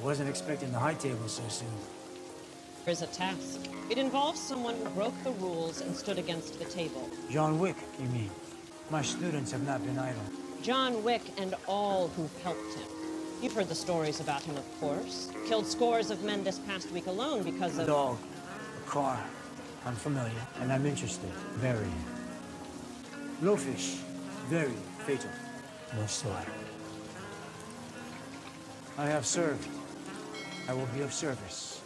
I wasn't expecting the high table so soon. There's a task. It involves someone who broke the rules and stood against the table. John Wick, you mean? My students have not been idle. John Wick and all who've helped him. You've heard the stories about him, of course. Killed scores of men this past week alone because of... A dog, a car. I'm familiar, and I'm interested. Very. No fish. Very fatal. No sword. I have served. I will be of service.